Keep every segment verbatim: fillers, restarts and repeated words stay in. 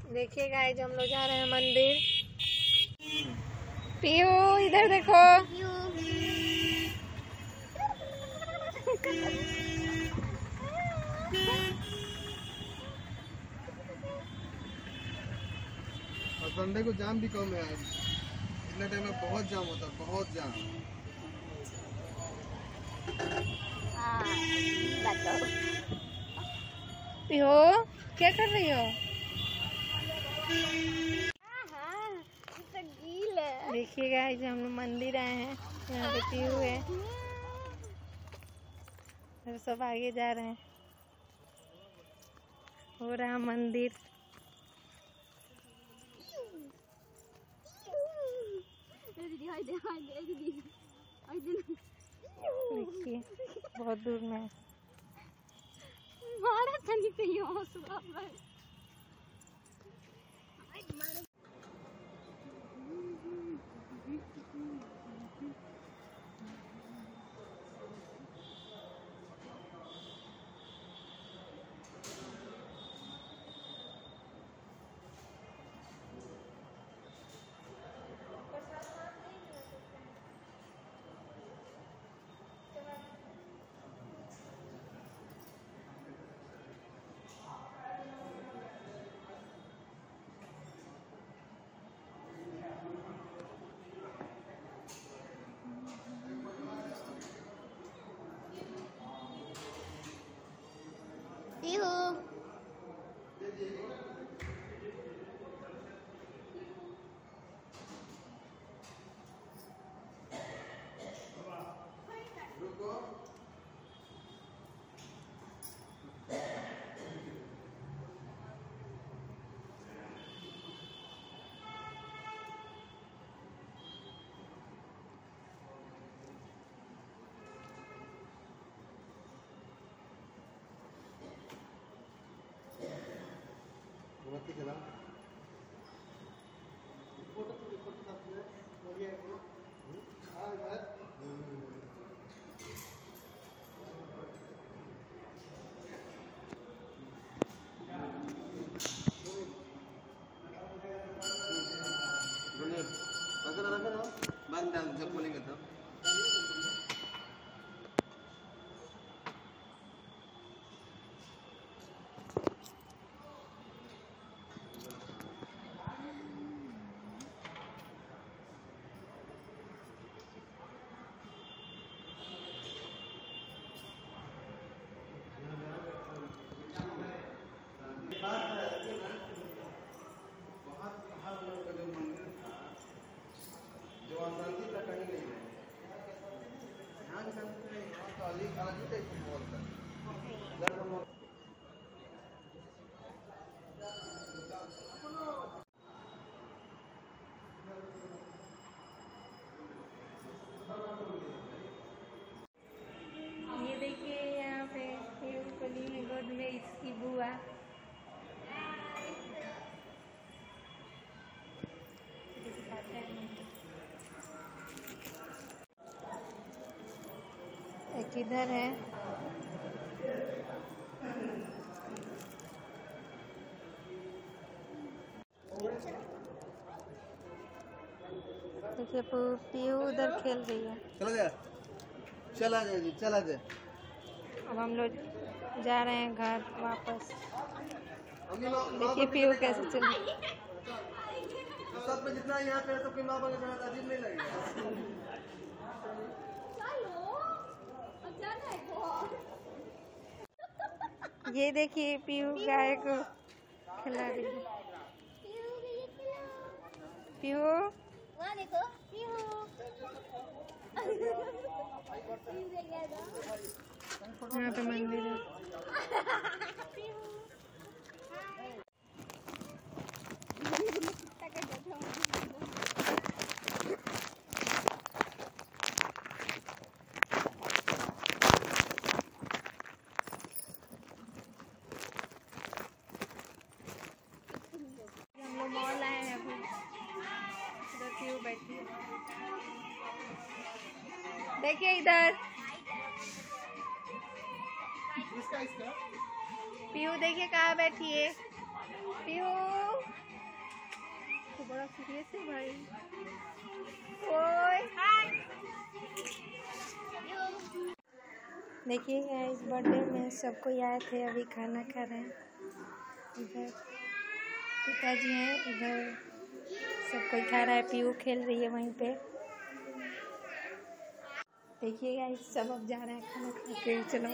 देखिए गाइस हम लोग जा रहे हैं मंदिर। पीयू इधर देखो। और संडे को जाम भी कम है आज। इतने टाइम में बहुत जाम होता है, बहुत जाम। पीयू क्या कर रही हो? देखिए गाइस हम लोग मंदिर आए हैं। यहाँ पे पीयू है और सब आगे जा रहे हैं। हो रहा मंदिर। देखिए बहुत दूर में है। जब बोलेंगे तब ये देखिए यहाँ पे पीयू को ली है गोद में इसकी बुआ। एक इधर है। देखिए पीयू उधर खेल रही है। चला जाए चला जाए जी चला जाए। अब हम लोग जा रहे हैं घर वापस। देखिए पीयू कैसे चल। सब में जितना यहाँ पे है तो कोई माँ बाप के साथ अजीब नहीं लगेगा। ये देखिए पीयू गाय को खिला रही है। पीयू यहाँ पे मंदिर है। हम लोग मॉल आए हैं अभी। इधर पीयू बैठी है। देखिए इधर इसका इसका पीयू देखिए कहाँ बैठी है। पीयू कैसे भाई? ओए देखिए इस बर्थडे में सब कोई आए थे, अभी खाना खा रहे हैं। इधर पिताजी हैं, इधर सब कोई खा रहा है, पीयू खेल रही है वहीं पे। देखिएगा सब अब जा रहे हैं खाना खा के। चलो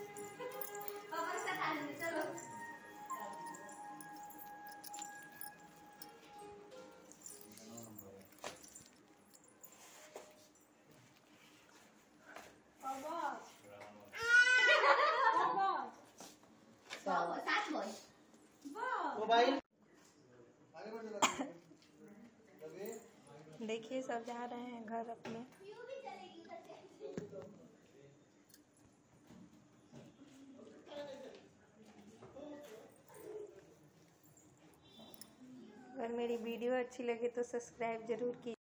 देखिए सब जा रहे हैं घर अपने। अगर मेरी वीडियो अच्छी लगे तो सब्सक्राइब जरूर कीजिए।